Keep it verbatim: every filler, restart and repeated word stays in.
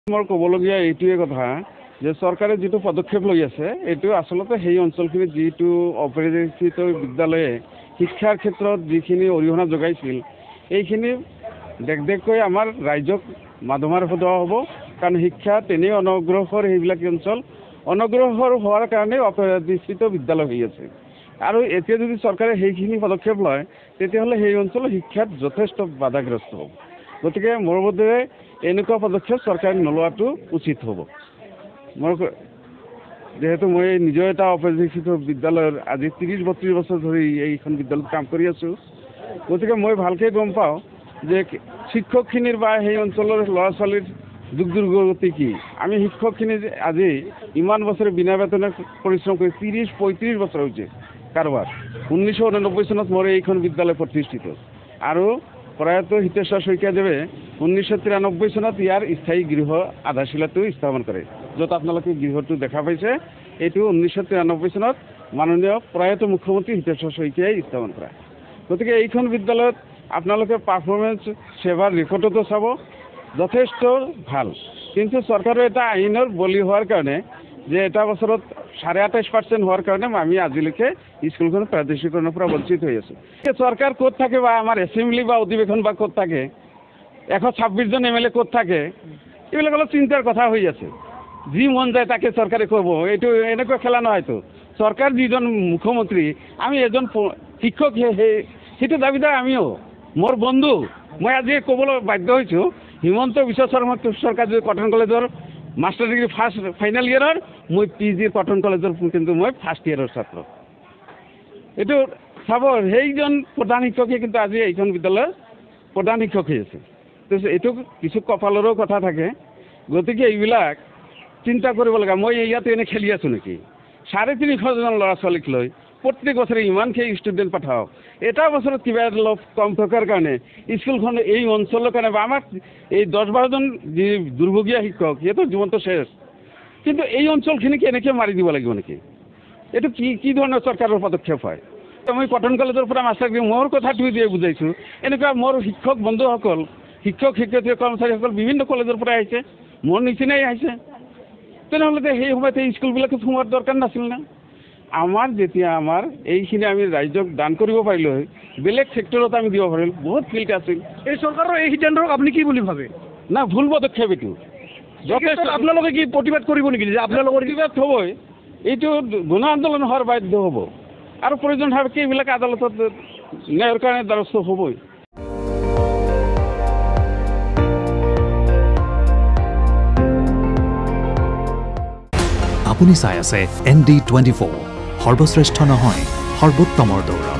মোৰ ক'বলগীয়া এইটোৱে কথা যে চৰকাৰে যিটো পদক্ষেপ লৈ আছে এইটো আচলতে সেই অঞ্চলখিনিত যিটো অপৰিচিত বিদ্যালয়ে শিক্ষাৰ ক্ষেত্ৰত যিখিনি অৰিহণা যোগাইছিল এইখিনি দেখ দেখকৈ আমাৰ ৰাইজক মাধমাৰ সদা হ'ব কাৰণ শিক্ষা তেনেই অনগ্ৰসৰ সেইবিলাক অঞ্চল অনগ্ৰসৰ হোৱাৰ কাৰণে অপৰিচিত বিদ্যালয় হৈ আছে আৰু এতিয়া যদি চৰকাৰে সেইখিনি পদক্ষেপ লয় তেতিয়াহ'লে সেই অঞ্চলৰ শিক্ষাত যথেষ্ট বাধাগ্ৰস্ত হ'ব গতিকে মোৰ বোধেৰে এনেকুৱা পদক্ষেপ চৰকাৰে নলোৱাটো উচিত হ'ব মোৰ যেহেতু মই নিজে এটা অপৰিচিত বিদ্যালয়ৰ আজি ত্ৰিশ বত্ৰিশ বছৰ ধৰি এইখন বিদ্যালয়ত কাম কৰি আছোঁ গতিকে মই ভালকৈ গম পাওঁ যে শিক্ষকখিনিৰ বা সেই অঞ্চলৰ ল'ৰা ছোৱালীৰ যুগ দুৰ্গতি কি আমি শিক্ষকখিনি আজি ইমান বছৰে বিনা বেতনে পৰিশ্ৰম কৰি ত্ৰিশ পঁয়ত্ৰিশ বছৰ হৈছে কাৰোবাৰ ঊনৈছশ ঊননব্বৈ চনত মোৰ এইখন বিদ্যালয় প্ৰতিষ্ঠিত আৰু প্ৰয়াত হিতেশ্বৰ শইকীয়াদেৱে ঊনৈছশ তিৰানব্বৈ চনত ইয়াৰ স্থায়ী গৃহ আধাৰশিলাটো স্থাপন কৰে য'ত আপোনালোকে গৃহটো দেখা পাইছে এইটো ঊনৈছশ তিৰানব্বৈ চনত মাননীয় প্ৰয়াত মুখ্যমন্ত্ৰী হিতেশ্বৰ শইকীয়াই স্থাপন কৰা গতিকে এইখন বিদ্যালয়ত আপোনালোকে পাৰফৰ্মেঞ্চ সেৱাৰ ৰেকৰ্ডতো চাব যথেষ্ট ভাল কিন্তু চৰকাৰৰ এটা আইনৰ বলি হোৱাৰ কাৰণে যে এটা বছৰত চাৰে আঠাইছ পাৰ্চেণ্ট হোৱাৰ কাৰণে আমি আজিলৈকে স্কুলখন প্ৰাদেশিকৰণৰ পৰা বঞ্চিত হৈ আছোঁ চৰকাৰ ক'ত থাকে বা আমাৰ এছেম্বলি বা অধিৱেশন বা ক'ত থাকে এশ ছাব্বিছজন এম এল এ ক'ত থাকে এইবিলাক অলপ চিন্তাৰ কথা হৈ আছে যি মন যায় তাকে চৰকাৰে ক'ব এইটো এনেকুৱা খেলা নহয়তো চৰকাৰ যিজন মুখ্যমন্ত্ৰী আমি এজন শিক্ষক সেইটো দাবীদাৰ আমিও মোৰ বন্ধু মই আজি ক'বলৈ বাধ্য হৈছোঁ হিমন্ত বিশ্ব শৰ্মা চৰকাৰ যদি কটন কলেজৰ মাষ্টাৰ ডিগ্ৰী ফাৰ্ষ্ট ফাইনেল ইয়েৰৰ মই পি জি কটন কলেজৰ কিন্তু মই ফাৰ্ষ্ট ইয়েৰৰ ছাত্ৰ এইটো চাব সেইজন প্ৰধান শিক্ষকে কিন্তু আজি এইখন বিদ্যালয়ৰ প্ৰধান শিক্ষক হৈ আছে এইটো কিছু কপালৰো কথা থাকে গতিকে এইবিলাক চিন্তা কৰিব লগা মই ইয়াতে এনে খেলি আছোঁ নেকি চাৰে তিনিশজন ল'ৰা ছোৱালীক লৈ প্ৰত্যেক বছৰে ইমানখিনি ষ্টুডেণ্ট পঠাওক এটা বছৰত কিবা অলপ কম থকাৰ কাৰণে স্কুলখন এই অঞ্চলৰ কাৰণে বা আমাৰ এই দহ বাৰজন যি দুৰ্ভগীয়া শিক্ষক সিহঁতৰ জীৱনটো শেষ কিন্তু এই অঞ্চলখিনিক এনেকৈ মাৰি দিব লাগিব নেকি এইটো কি কি ধৰণৰ চৰকাৰৰ পদক্ষেপ হয় মই কটন কলেজৰ পৰা মাষ্টাৰ ডিগ্ৰী মোৰ কথাটো দিয়ে বুজাইছোঁ এনেকুৱা মোৰ শিক্ষক বন্ধুসকল শিক্ষক শিক্ষয়িত্ৰী কৰ্মচাৰীসকল বিভিন্ন কলেজৰ পৰা আহিছে মোৰ নিচিনাই আহিছে তেনেহ'লে সেই সময়ত এই স্কুলবিলাকত সোমোৱাৰ দৰকাৰ নাছিল না আমাৰ যেতিয়া আমাৰ এইখিনি আমি ৰাইজক দান কৰিব পাৰিলোঁ হয় বেলেগ ছেক্টৰত আমি দিব পাৰিলোঁ বহুত ফিল্ড আছিল এই চৰকাৰৰ এই সিদ্ধান্তক আপুনি কি বুলি ভাবে না ভুল পদক্ষেপ এইটো যথেষ্ট আপোনালোকে কি প্ৰতিবাদ কৰিব নেকি যে আপোনালোকৰ প্ৰতিবাদ হ'বই এইটো গণ আন্দোলন হোৱাৰ বাধ্য হ'ব আৰু প্ৰয়োজন সাপেক্ষে এইবিলাক আদালতত ন্যায়ৰ কাৰণে দ্বাৰস্থ হ'বই আপুনি চাই আছে এন ডি টুৱেণ্টি ফ'ৰ সৰ্বশ্ৰেষ্ঠ নহয় সৰ্বোত্তমৰ দৌৰা